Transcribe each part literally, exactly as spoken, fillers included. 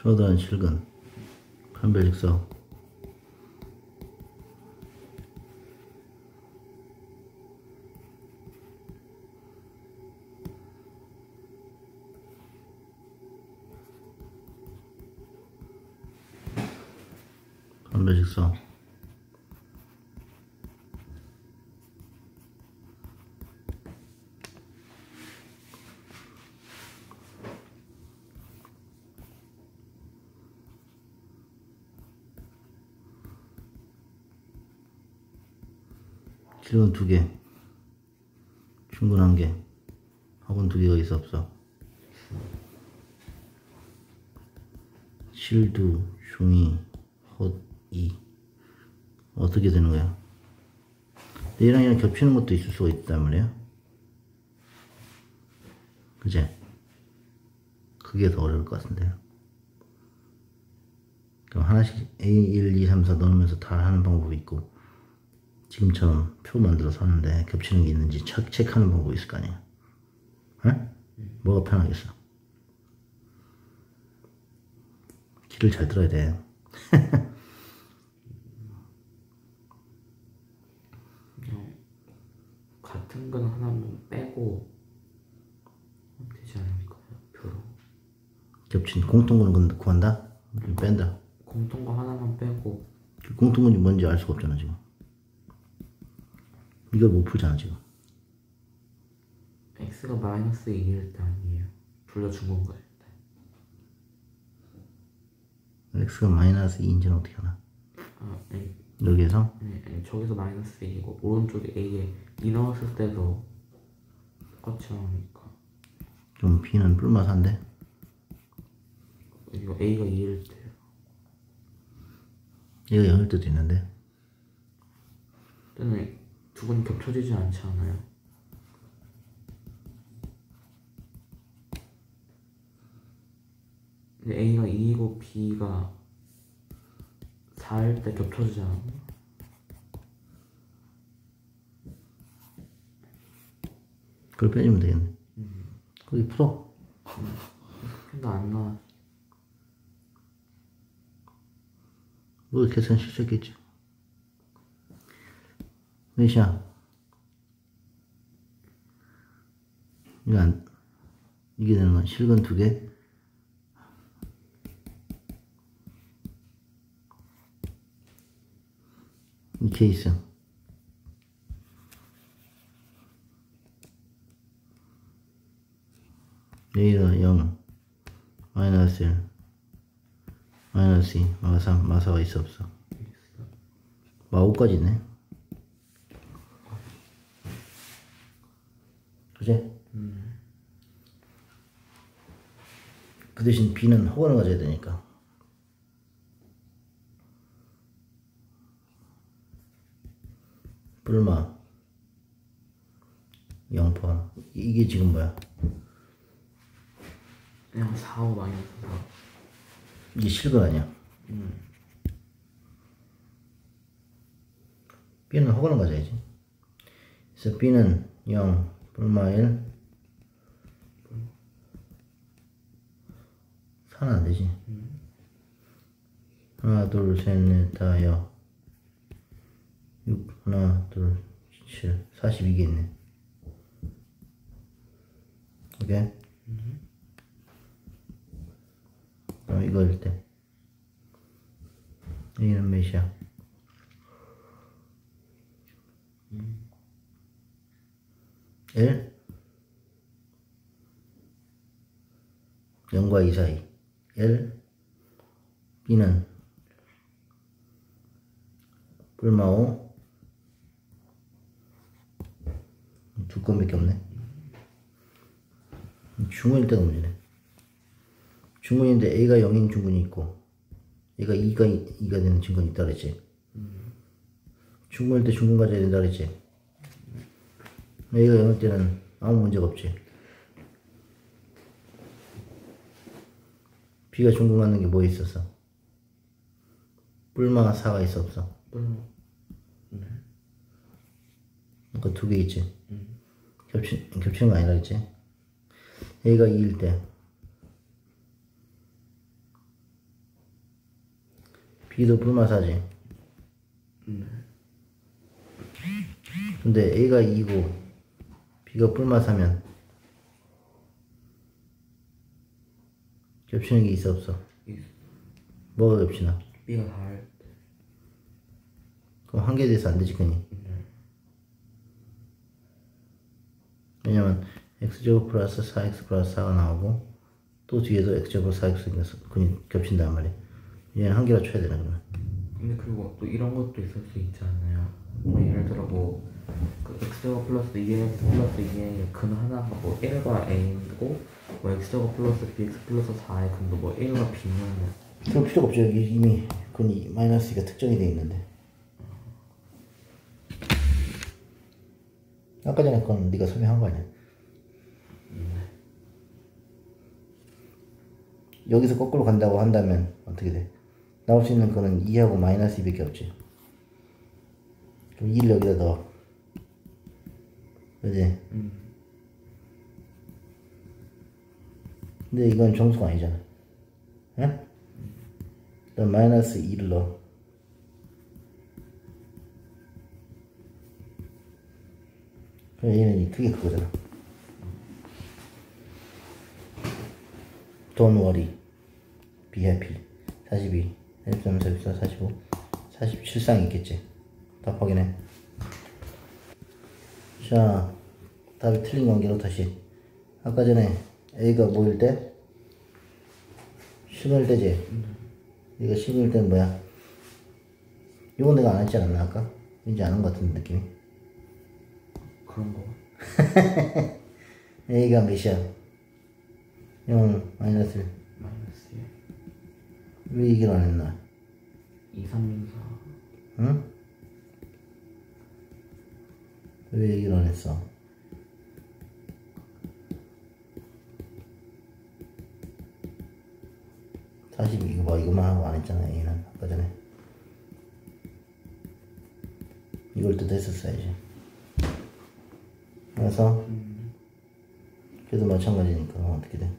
초라한 실근 판별직사 판별직사 실근 두 개, 중근 한 개, 학원 두 개가 있어 없어? 실두, 중이, 헛, 이 어떻게 되는 거야? 얘랑 얘랑 겹치는 것도 있을 수가 있단 말이야. 그제? 그게 더 어려울 것 같은데요. 그럼 하나씩 에이 일, 이, 삼, 사 넣으면서 다 하는 방법이 있고, 지금처럼 표 만들어서 하는데 겹치는 게 있는지 체, 체크하는 방법이 있을 거 아니야. 응? 음. 뭐가 편하겠어? 길을 잘 들어야 돼. 그냥 같은 건 하나만 빼고 되지 않을까요? 표로. 겹친 공통근은 구한다? 뺀다? 공통거 하나만 빼고. 그 공통근이 뭔지 알 수가 없잖아 지금. 이걸 못 풀잖아 지금. x가 마이너스 이일 때 아니에요? 불러준 건가요? x가 마이너스 이인지는 어떻게 하나? 아, 아니, 여기에서? 아니, 아니 저기서 마이너스 이고 오른쪽에 a에 이 넣었을 때도 똑같이 나오니까. 좀 b는 뿔마사인데? 이거 a가 이일 때요. 얘가 영일 때도 있는데? 때는 두 번 겹쳐지지 않지 않아요? 근데 a가 이이고 b가 사일 때 겹쳐지지 않아요? 그걸 빼주면 되겠네. 음. 거기 풀어. 음. 근데 안 나와. 뭐 계산 실수했겠지. 몇이야? 이거 안, 이게 되는 건 실근 두 개. 이 케이스. A가 영, 마이너스 일, 마이너스 이, 마 삼, 마 사가 있어 없어? 마 오까지 있네. 그지? 음. 그 대신 B는 허가를 가져야 되니까. 뿔마 영파. 이게 지금 뭐야? 그냥 사오 마이너스 사. 이게 실근 아니야? 음. B는 허가를 가져야지. 그래서 B는 영, 뿔마 일, 사는 안 되지. 음. 하나, 둘, 셋, 넷, 다, 여. 육, 하나, 둘, 칠, 사십이 개 있네. 오케이? 음. 그럼 이거일 때. 여기는 몇이야? 음. 일? 영과 이 사이. 일. B는 뿔마 오. 두 건밖에 없네. 중근일 때가 문제네. 중근인데 A가 영인 중근이 있고 A가 이가 이가 되는 증근이 있다 그랬지. 음. 중근일 때 중근 가져야 된다 그랬지. A가 영일 때는 아무 문제가 없지. B가 중근 갖는 게 뭐 있었어? 뿔마 사가 있어 없어? 뿔마. 네. 그러니까 두 개 있지. 음. 겹치, 겹치는 거 아니라 그랬지. A가 이일 때 B도 불마사지. 음. 근데 A가 이고 B가 불마사면 겹치는 게 있어 없어? 있어. 뭐가 겹치나? B가 다할 때. 그럼 한 개 돼서 안 되지, 그니? 음. 왜냐면 x제곱 플러스 사 엑스 플러스 사가 나오고 또 뒤에도 x제곱 사 엑스 생겨서 그니 겹친단 말이야. 얘는 한 개로 쳐야 되나 그러면? 근데 그리고 또 이런 것도 있을 수 있지 않나요? 뭐 예를 들어 뭐그 x제곱 플러스 이 엑스 플러스 이 에이의 근 하나가 뭐 일과 a이고 뭐 x제곱 플러스 bx 플러스 사의 근도 뭐 일과 b면 그럴 필요가 없죠. 여기 이미 근이 마이너스 이가 특정이 돼 있는데. 아까 전에 건 네가 설명한 거 아니야? 여기서 거꾸로 간다고 한다면 어떻게 돼? 나올 수 있는 거는 이하고 마이너스 이밖에 없지. 그럼 이를 여기다 넣어. 그지? 음. 근데 이건 정수가 아니잖아. 응? 그럼 마이너스 이를 넣어. 그럼 얘는 크게 그거잖아. Don't worry. Be happy. 사십이, 사십삼, 사십사, 사십오, 사십칠 쌍 있겠지. 답 확인해. 자, 답이 틀린 관계로 다시. 아까 전에 A가 뭐일 때? 십일 때지? 얘가 십일 때는 뭐야? 이건 내가 안 했지 않았나 아까? 왠지 아는 것 같은 느낌이. 그런 거. A가 몇이야? 영 마이너스 일. 마이너스 일. 왜 얘기를 안 했나? 이, 삼, 육, 사. 응? 왜 얘기를 안 했어? 사십 이거 봐, 이것만 하고 안 했잖아. A는 아까 전에 이걸 또 했었어야지. 그래서 음. 그래도 마찬가지니까 어떻게 돼?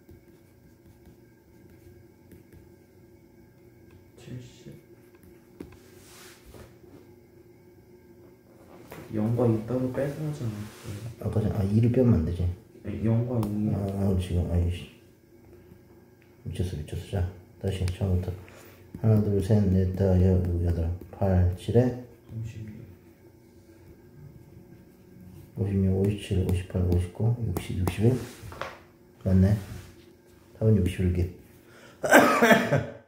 칠십. 영과 이 따로 빼서 하지 않았어요? 아까 전에 아 이를 빼면 안 되지. 영과 이. 아 지금 아이씨 미쳤어 미쳤어. 자 다시 처음부터 하나 둘 셋 넷 다 여덟 팔 칠에 삼십이. 오십육 오십칠 오십팔 오십구 육십 육십일 맞네. 답은 육십일 개.